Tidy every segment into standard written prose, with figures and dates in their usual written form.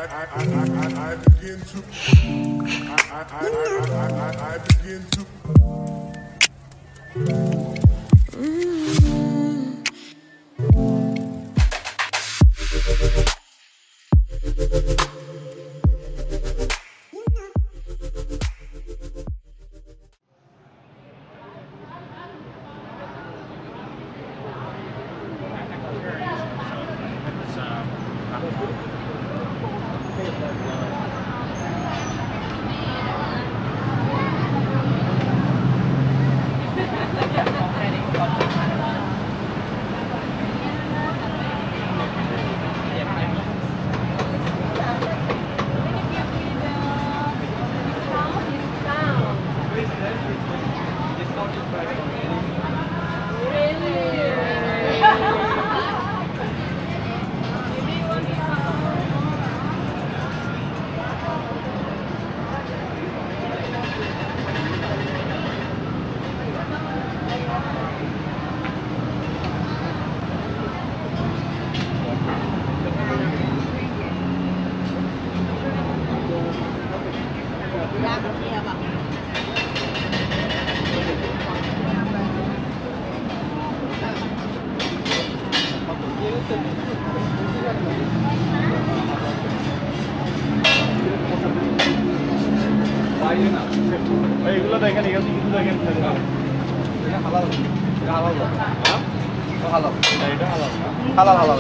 এইগুলো দেখেন এখান থেকে কিন্তু দেখেন হালাল হালাল হালাল এটা হালাল হালাল হালাল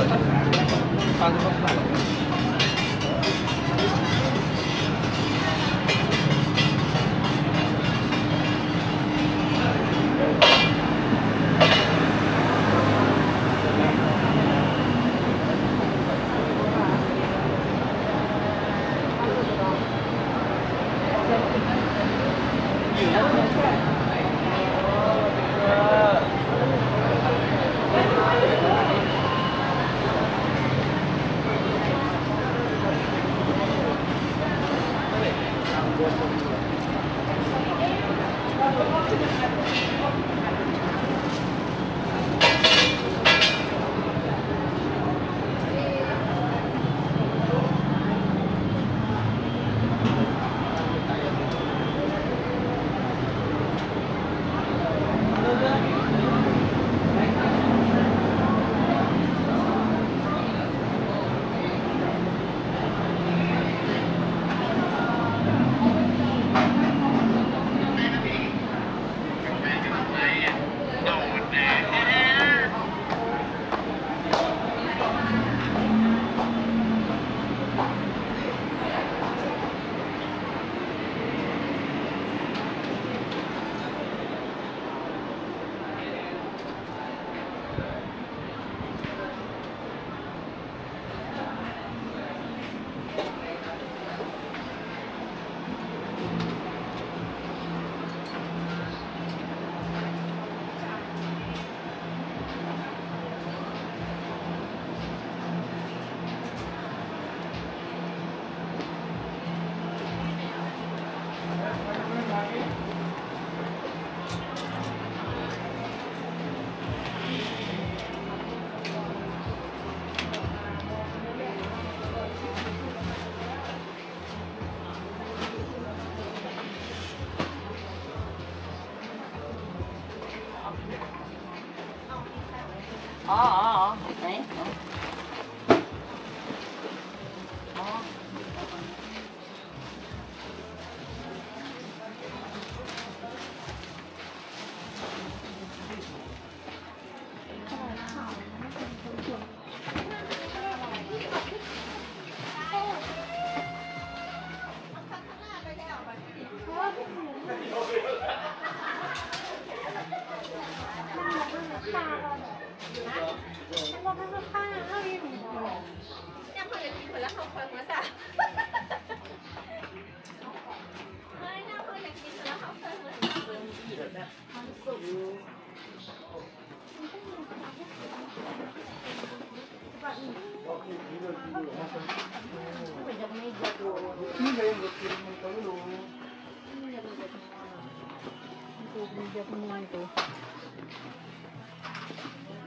Đấy.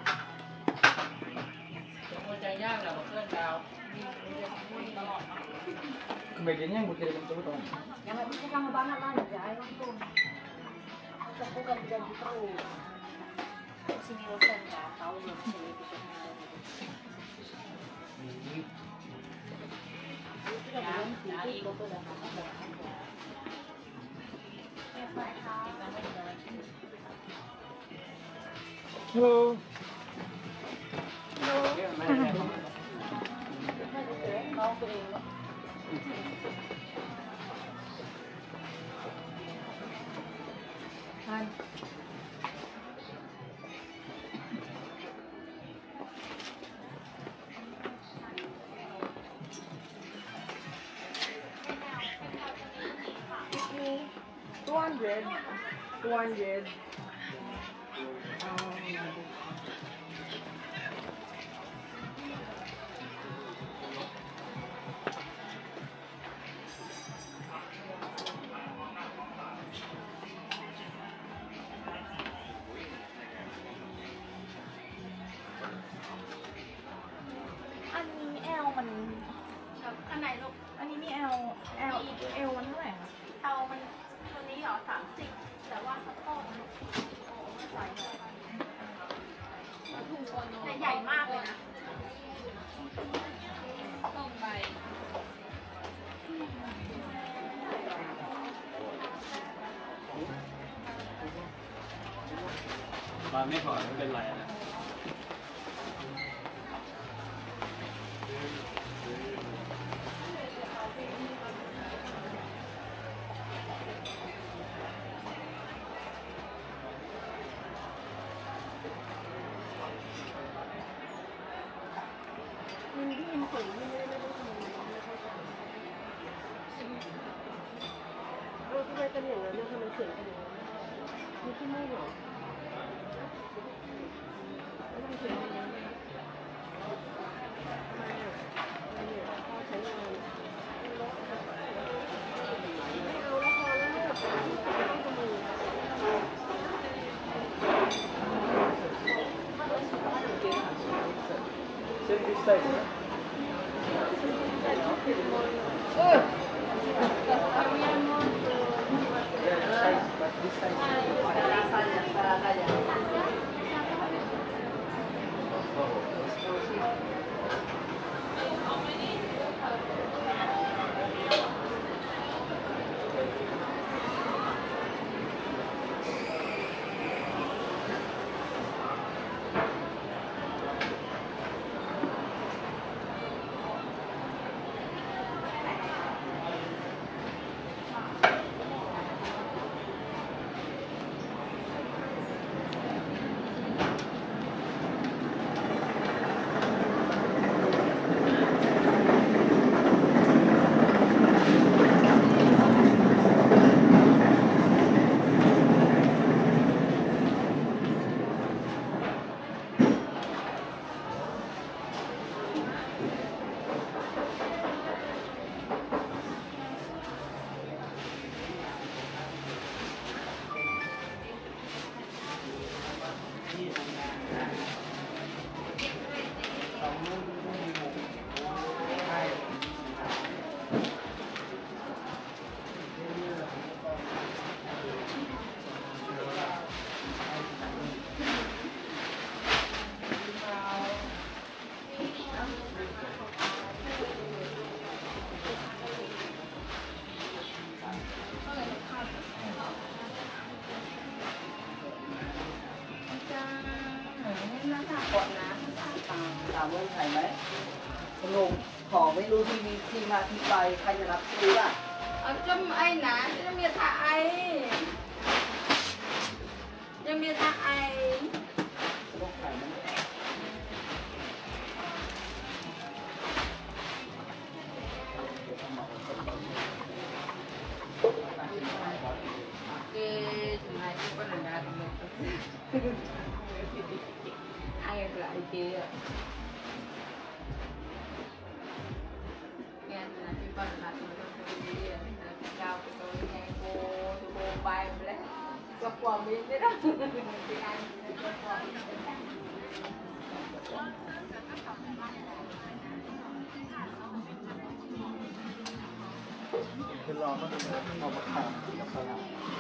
ใจยากแหละเพื่อนดาวตลอด Medianya yang berkirim itu betul. Yang nggak bisa kamu banget lah, ya itu. Aku ganti-ganti terus. Sini Wilson nggak tahu belum sini itu. Halo. Mau beli. Han. $200.อันนี้แอลมันอันไหนลูกอันนี้มีแอลมันเท่าไหร่คะแอลมันตัวนี้เหรอ30แต่ว่าสต๊อกมันใส่ถุงแต่ใหญ่มากเลยนะต้มใบมาไม่พอไม่เป็นไรนะมันที่มันสูงไม่ได้ทำอะไรไม่เข้าใจทำไมเป็นอย่างนั้นเนี่ยทำไมเสียงเป็นอย่างนั้นมีขี้มูกเหรอแล้วทำเสียงอย่างนั้นทำไมอ่ะทำไมอ่ะพ่อใช้งานไม่เอาแล้วพอแล้วเนี่ยต้องจมูก Sen istersen. ถามว่าใช่ไหมคุณลุงขอไม่รู้ที่มีที่มาที่ไปใครจะรับซื้ออ่ะ Trong ai nè, trong miệt thả ai Trong miệt thả ai ต้องขายไหม Cái chúng này cũng có là ra thì mình ai lại kia nghe là cái phần là tôi đi cao của tôi nghe cô bay lên có quà miếng đấy đó thì anh có quà เป็นรอก็จะเอามาทำกับปลา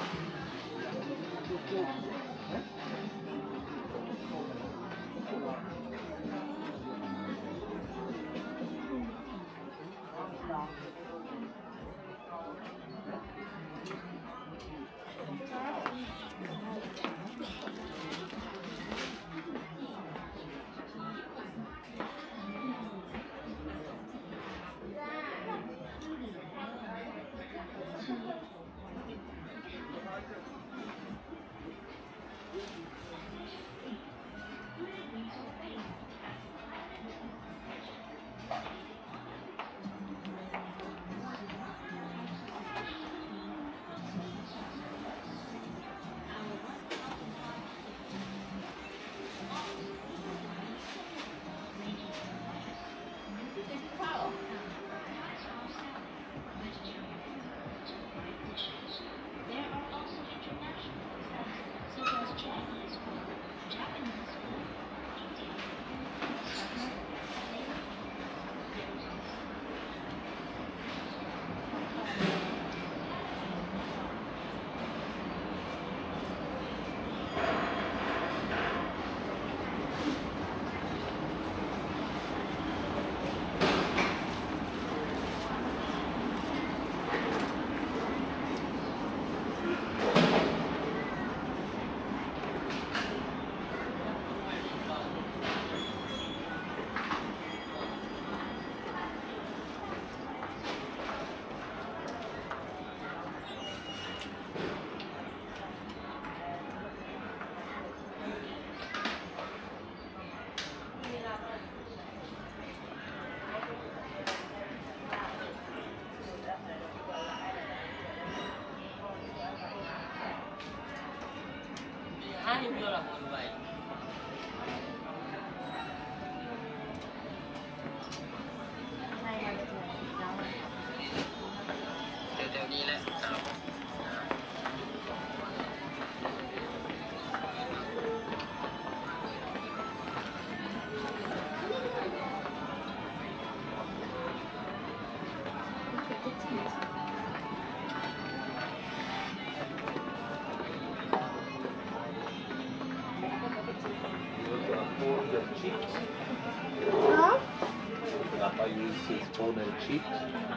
Kenapa use spoon and chips?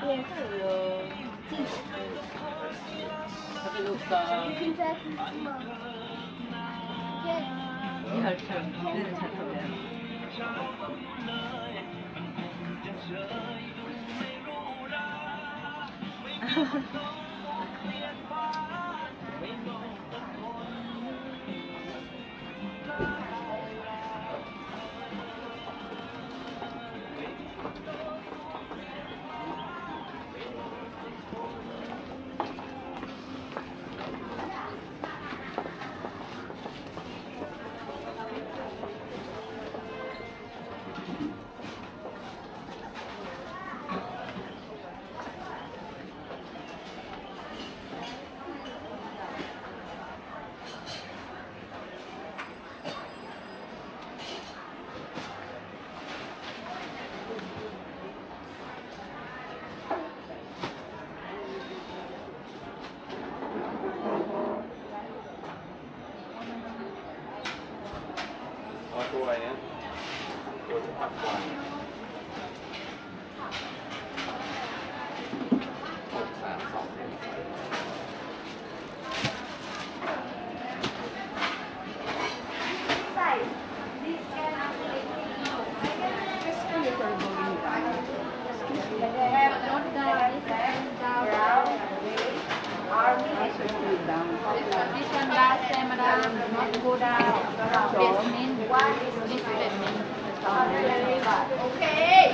Tapi lupa. Aku ya. This one last time, madam, not go down. Basement, this basement. Okay.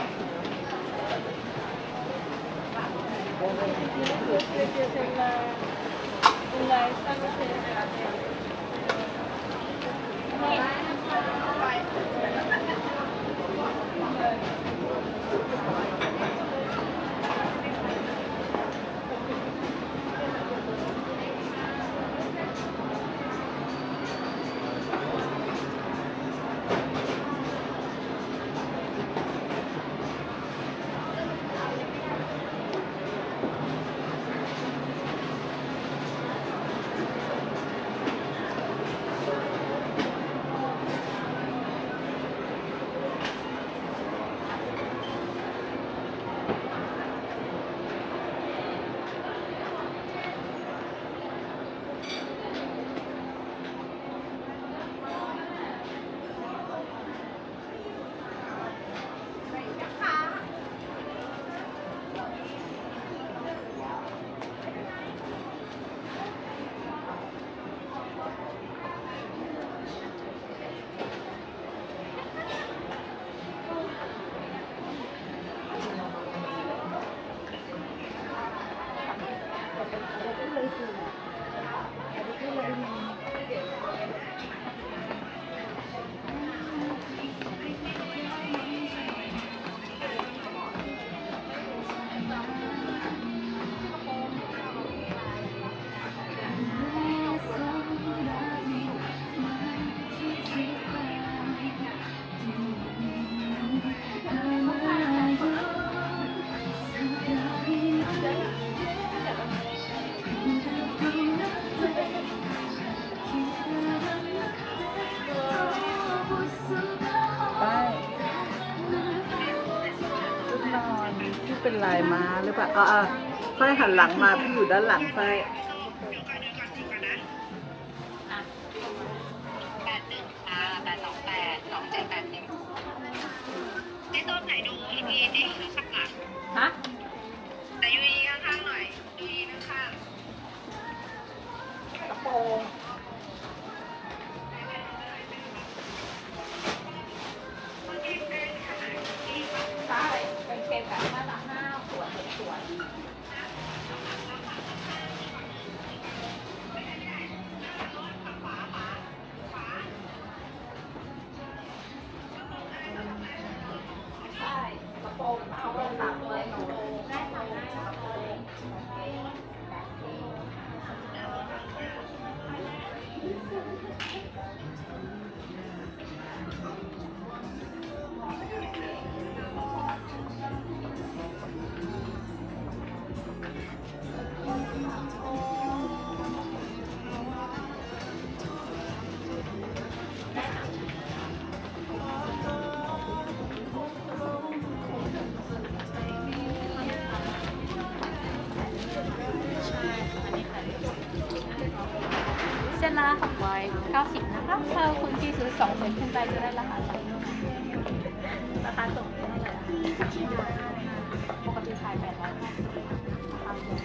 ายมาหรือเปล่าฝ้ายหันหลังมาพี่อยู่ด้านหลังฝ้ายฮะแต่ยูอีข้างๆหน่อยยูอีข้างกระโปรงใช่เป็นเกมกับมาตราห้าสวนสวนใช่กระโปรงเอาลงสามตัวเลยกระโปรงได้ทำได้กระโปรง เส้นละ690นะคะถ้าคุณพี่ซื้อ2 เซตขึ้นไปจะได้ราคาส่งราคาส่งเท่าไหร่ปกติขาย850ราคาส่ง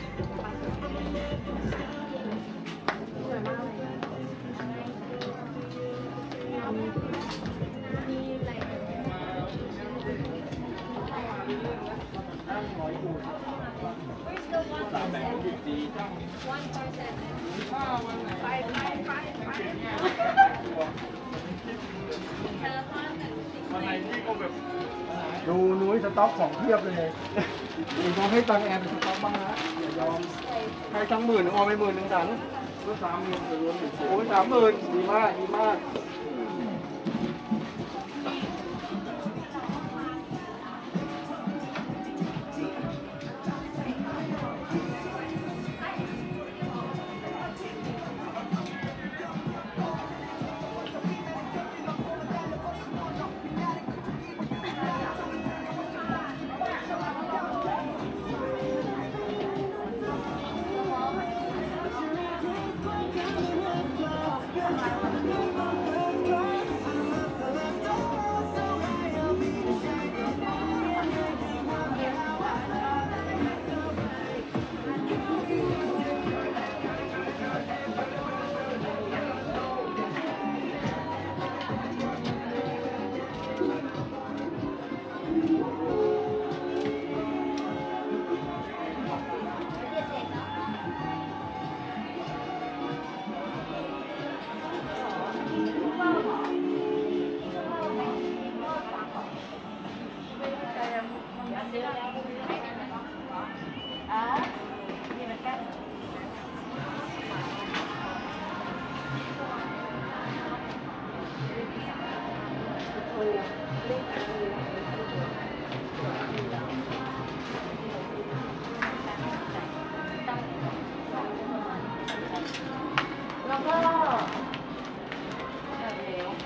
สวยมากเลยมีอะไรวันไหนที่ก็แบบดูนุ้ยสต็อกของเพียบเลยอีกต้องให้ตังแอร์เป็นสต็อกบ้างนะอย่ายอมให้ทั้งหมื่นออมไป10,000ถังก็30,000รวมโอ้ย30,000ดีมากดีมากแล้วก็แบบเหลว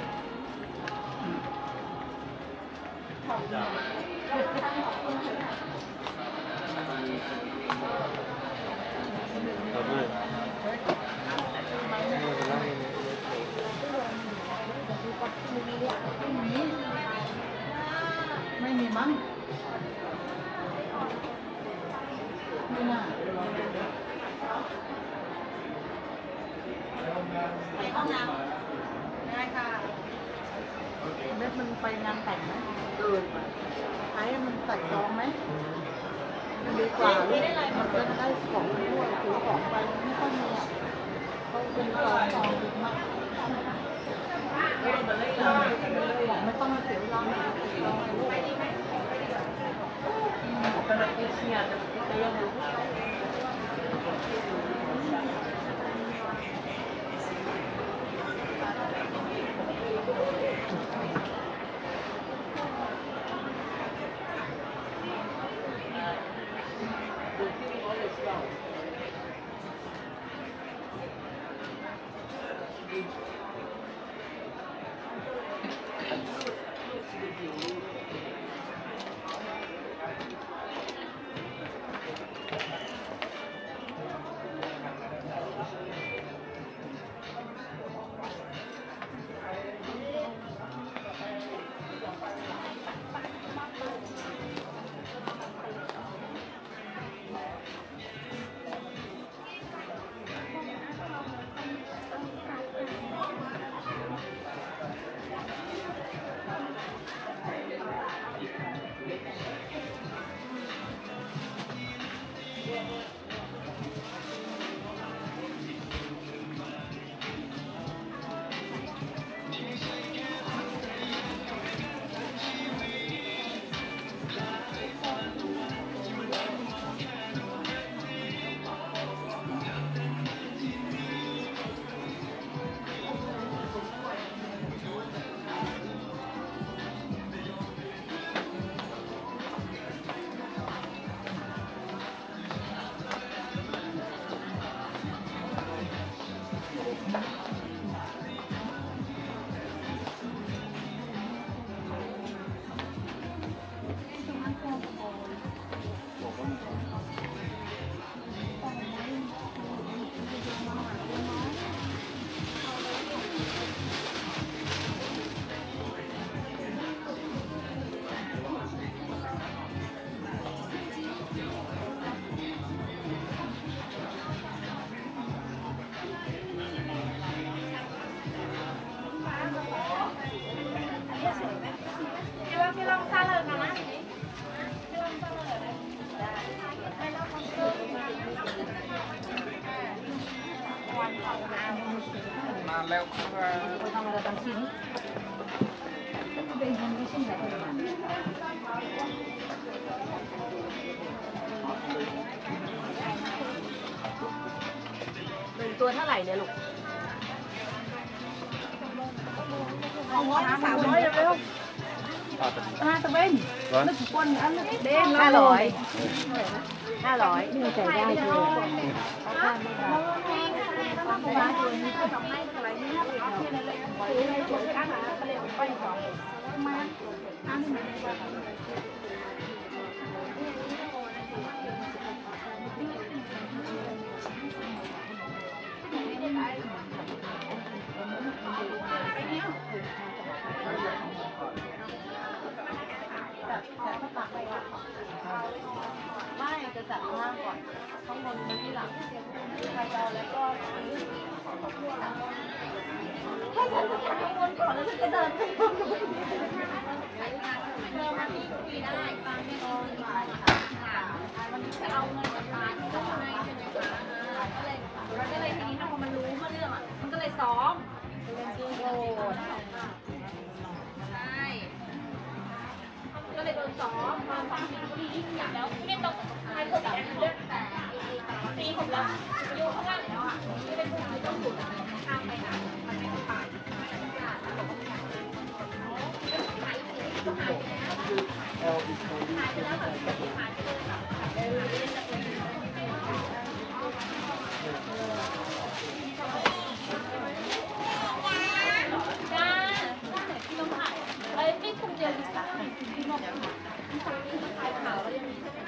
ไม่มีมั้งไม่น่าไปห้องน้ำได้ค่ะเบ็ดมันไปงานแต่งไหมไอ้มันใส่ซองไหมมันดีกว่าลูกมันจะได้ของด้วยถือของไปไม่ค่อยมีอ่ะเขาเป็นซองดีมากไม่ต้องมาเสียเวลาไม่ต้องเสียเวลาลูกเอเชียจะยังรู้พี่ลองซาเลยกันนะพี่ลองซาเลยได้ให้เราคอนเสิร์ตวันของงานมาแล้วครับทำอะไรต่างชิ้นเป็นคนที่ชิ้นไหนคนนั้นเป็นตัวเท่าไหร่เนี่ยลูกเอาร้อย300เร็วตะเวนนึกคนอันนึกเด้ง500นี่ใจได้คือร้านตัวนี้ก็ทำให้อะไรนี่ที่นั่นเลยซื้อในสวนอาหารก็เลยไปก่อนมาอันนี้ไม่จะจัดข้างล่างก่อนข้างบนมันที่หลังใครจะเอาแล้วก็ถ้าฉันจะข้างบนก่อนแล้วฉันจะเดินไปข้างบนเดินมาที่คุยได้ฟังไม่ต้องค่ะมันจะเอาเงินจากร้านที่เขาให้ใช่ไหมคะก็เลยทีนี้พอมันรู้เมื่อเรื่องอ่ะมันก็เลยซ้อมเป็นจริงโอ้ใช่ก็เลยโดนซ้อมมาฟังเพลงที่ยิ่งใหญ่แล้วไม่ต้องใครเกิดแบบเรื่องแต่ปีผมแล้วอยู่ข้างล่างแล้วอ่ะไม่ได้พูดไม่ต้องพูดข้ามไปนะมันไม่ต้องไปพี่คุณเจอลิซ่าพี่บอกพี่คนนี้ถ่ายข่าวแล้วยังมีใช่ไหม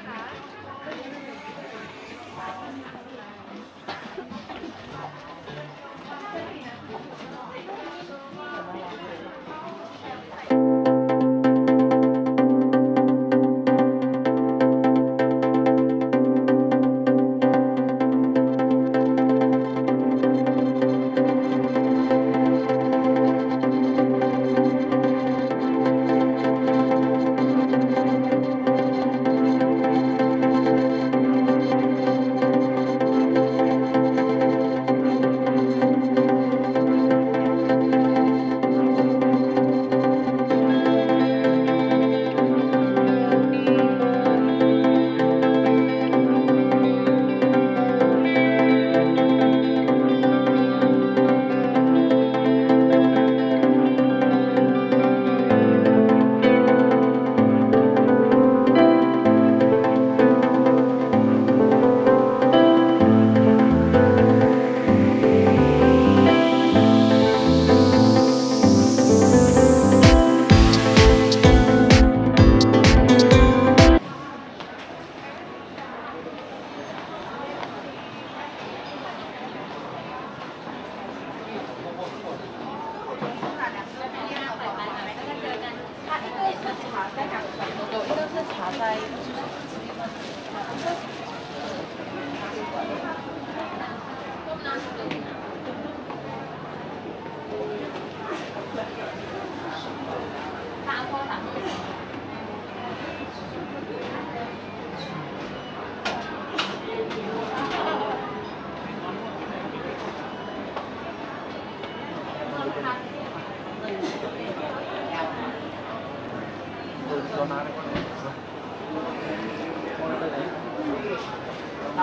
คะ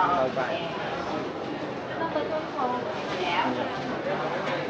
เข้าไปต้องไปต้นคอแล้ว